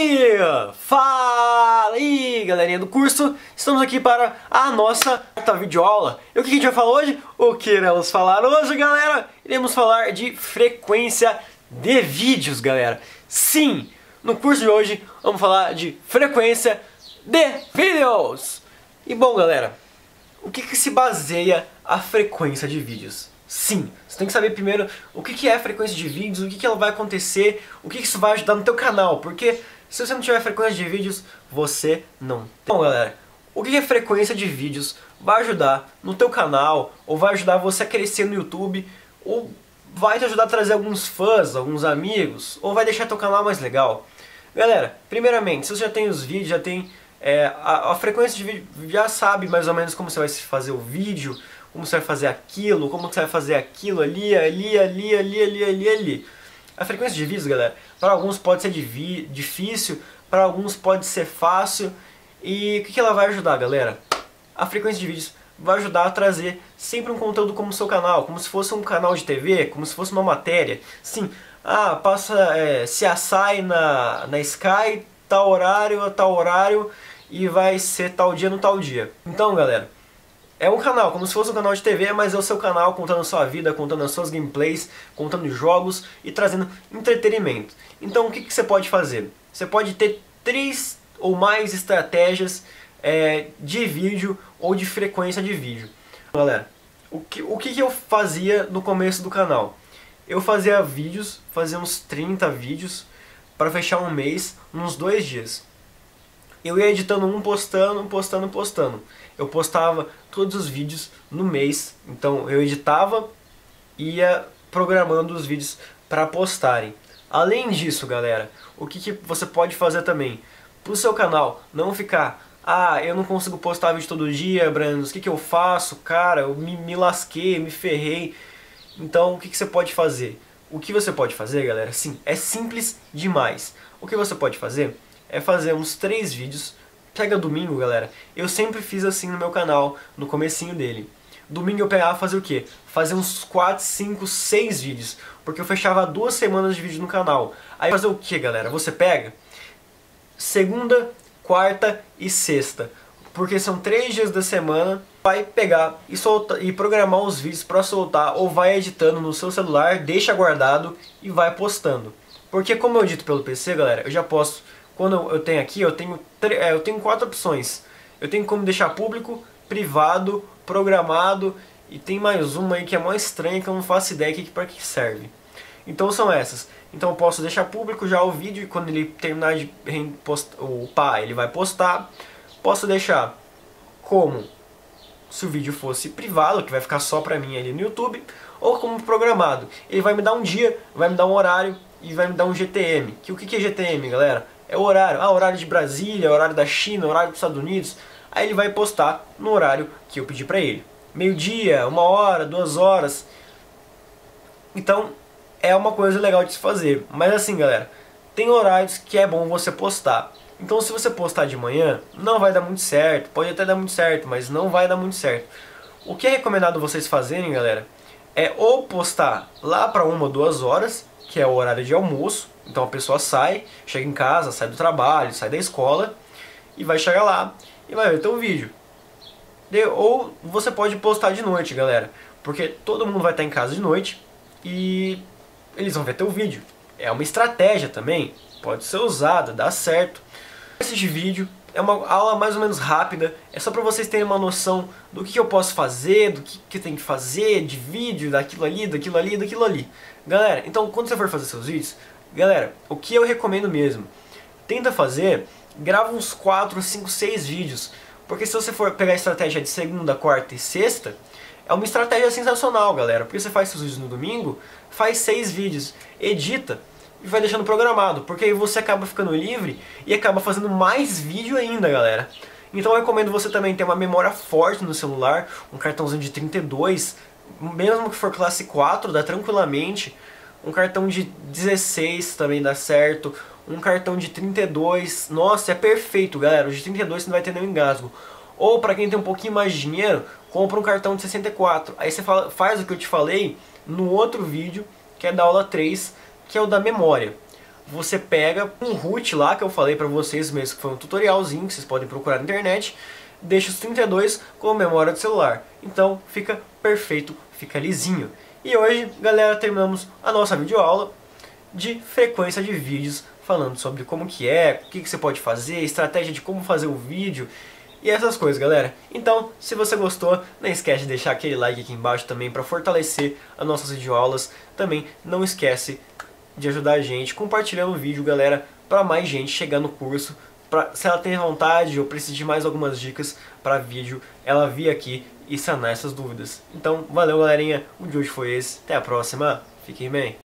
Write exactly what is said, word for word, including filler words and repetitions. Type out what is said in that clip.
E fala aí, galerinha do curso, estamos aqui para a nossa quarta videoaula. E o que a gente vai falar hoje? O que iremos falar hoje, galera? Iremos falar de frequência de vídeos, galera. Sim, no curso de hoje vamos falar de frequência de vídeos. E bom, galera, o que, que se baseia a frequência de vídeos? Sim, você tem que saber primeiro o que, que é a frequência de vídeos, o que, que ela vai acontecer, o que, que isso vai ajudar no teu canal, porque se você não tiver frequência de vídeos, você não. Bom, galera, o que, que é frequência de vídeos vai ajudar no teu canal, ou vai ajudar você a crescer no YouTube, ou vai te ajudar a trazer alguns fãs, alguns amigos, ou vai deixar teu canal mais legal. Galera, primeiramente, se você já tem os vídeos, já tem é, a, a frequência de vídeo, já sabe mais ou menos como você vai fazer o vídeo, como você vai fazer aquilo, como você vai fazer aquilo ali, ali, ali, ali, ali, ali, ali. A frequência de vídeos, galera, para alguns pode ser difícil, para alguns pode ser fácil. E o que, que ela vai ajudar, galera? A frequência de vídeos vai ajudar a trazer sempre um conteúdo como o seu canal, como se fosse um canal de T V, como se fosse uma matéria. Sim, ah, passa é, se assai na, na Sky, tal horário a tal horário, e vai ser tal dia no tal dia. Então, galera, é um canal, como se fosse um canal de T V, mas é o seu canal contando a sua vida, contando as suas gameplays, contando jogos e trazendo entretenimento. Então o que, que você pode fazer? Você pode ter três ou mais estratégias é, de vídeo ou de frequência de vídeo. Galera, o que, o que, que eu fazia no começo do canal? Eu fazia vídeos, fazia uns trinta vídeos para fechar um mês, nos dois dias. Eu ia editando um, postando, postando, postando. Eu postava todos os vídeos no mês. Então eu editava e ia programando os vídeos para postarem. Além disso, galera, o que, que você pode fazer também? Para o seu canal não ficar... Ah, eu não consigo postar vídeo todo dia, Brandos. O que, que eu faço? Cara, eu me, me lasquei, me ferrei. Então o que, que você pode fazer? O que você pode fazer, galera? Sim, é simples demais. O que você pode fazer é fazer uns três vídeos. Pega domingo, galera, eu sempre fiz assim no meu canal, no comecinho dele. Domingo eu pegava fazer o quê? Fazer uns quatro, cinco, seis vídeos, porque eu fechava duas semanas de vídeo no canal. Aí fazer o que, galera? Você pega segunda, quarta e sexta, porque são três dias da semana, vai pegar e, solta, e programar os vídeos para soltar, ou vai editando no seu celular, deixa guardado e vai postando. Porque como eu edito pelo P C, galera, eu já posso... Quando eu tenho aqui, eu tenho, eu tenho quatro opções. Eu tenho como deixar público, privado, programado, e tem mais uma aí que é mais estranha, que eu não faço ideia que, para que serve. Então são essas. Então eu posso deixar público já o vídeo, e quando ele terminar de upar, ele vai postar. Posso deixar como se o vídeo fosse privado, que vai ficar só pra mim ali no YouTube, ou como programado. Ele vai me dar um dia, vai me dar um horário e vai me dar um G T M. Que o que é G T M, galera? É o horário, ah, horário de Brasília, horário da China, horário dos Estados Unidos. Aí ele vai postar no horário que eu pedi pra ele. Meio-dia, uma hora, duas horas. Então, é uma coisa legal de se fazer. Mas assim, galera, tem horários que é bom você postar. Então se você postar de manhã, não vai dar muito certo. Pode até dar muito certo, mas não vai dar muito certo. O que é recomendado vocês fazerem, galera, é ou postar lá pra uma ou duas horas, que é o horário de almoço. Então a pessoa sai, chega em casa, sai do trabalho, sai da escola e vai chegar lá e vai ver teu vídeo. De, ou você pode postar de noite, galera, porque todo mundo vai estar em casa de noite e eles vão ver teu vídeo. É uma estratégia também, pode ser usada, dá certo. Esse vídeo é uma aula mais ou menos rápida, é só para vocês terem uma noção do que eu posso fazer, do que, que tem que fazer, de vídeo, daquilo ali, daquilo ali, daquilo ali. Galera, então quando você for fazer seus vídeos, galera, o que eu recomendo mesmo, tenta fazer, grava uns quatro, cinco, seis vídeos, porque se você for pegar a estratégia de segunda, quarta e sexta, é uma estratégia sensacional, galera, porque você faz seus vídeos no domingo, faz seis vídeos, edita e vai deixando programado, porque aí você acaba ficando livre e acaba fazendo mais vídeo ainda, galera. Então eu recomendo você também ter uma memória forte no celular, um cartãozinho de trinta e dois, mesmo que for classe quatro, dá tranquilamente. Um cartão de dezesseis também dá certo. Um cartão de trinta e dois. Nossa, é perfeito, galera. O de trinta e dois você não vai ter nenhum engasgo. Ou pra quem tem um pouquinho mais de dinheiro, compra um cartão de sessenta e quatro. Aí você fala, faz o que eu te falei no outro vídeo, que é da aula três, que é o da memória. você pega um root lá que eu falei pra vocês mesmo, que foi um tutorialzinho que vocês podem procurar na internet, deixa os trinta e dois como memória do celular. Então fica perfeito, fica lisinho. E hoje, galera, terminamos a nossa videoaula de frequência de vídeos, falando sobre como que é, o que, que você pode fazer, estratégia de como fazer o vídeo e essas coisas, galera. Então, se você gostou, não esquece de deixar aquele like aqui embaixo também para fortalecer as nossas videoaulas. Também não esquece de ajudar a gente compartilhando o vídeo, galera, para mais gente chegar no curso. Pra, se ela tem vontade ou precisa de mais algumas dicas para vídeo, ela vir aqui e sanar essas dúvidas. Então, valeu, galerinha. O de hoje foi esse. Até a próxima. Fiquem bem.